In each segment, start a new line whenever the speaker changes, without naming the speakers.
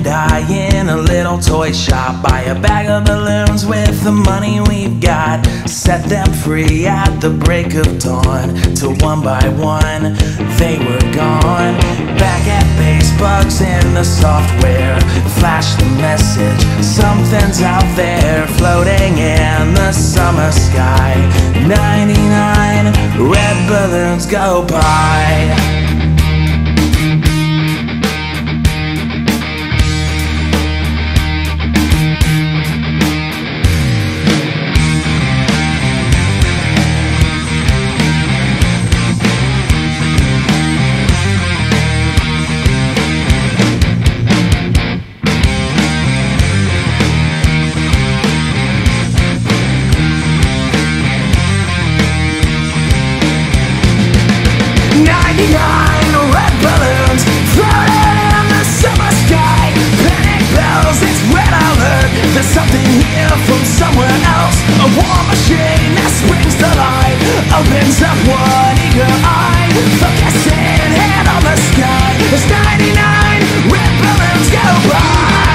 die in a little toy shop, buy a bag of balloons with the money we've got, set them free at the break of dawn, till one by one they were gone. Back at base, bugs in the software flash the message, something's out there floating in the summer sky. 99 red balloons go by. Red balloons floating in the summer sky. Panic bells, it's red alert. There's something here from somewhere else. A war machine that springs to life, opens up one eager eye, focusing head on the sky. There's 99 red balloons go by.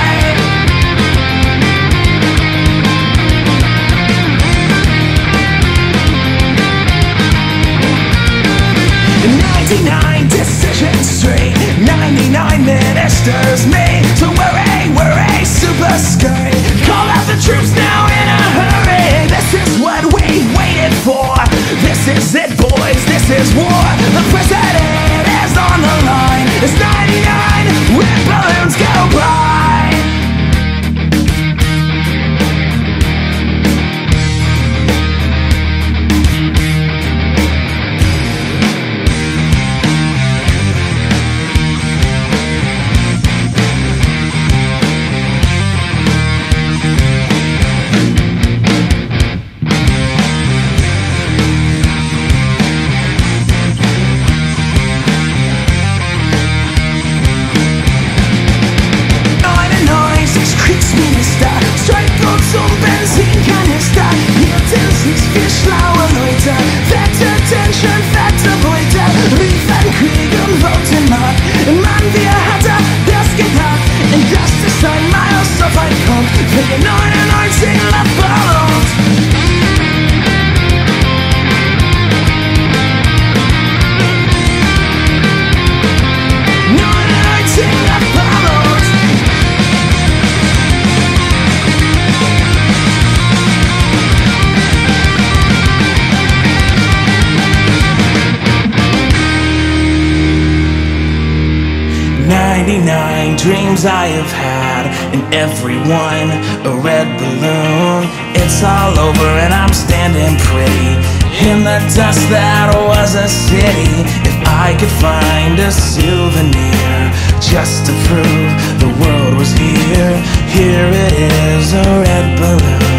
99 decisions straight, 99 ministers me. So we're a super scurry. Call out the troops now in a hurry. This is what we waited for. This is it, boys, this is war. The president is on the line. There's 99 red balloons go by. Dreams I have had, and every one a red balloon. It's all over and I'm standing pretty in the dust that was a city. If I could find a souvenir just to prove the world was here, here it is, a red balloon.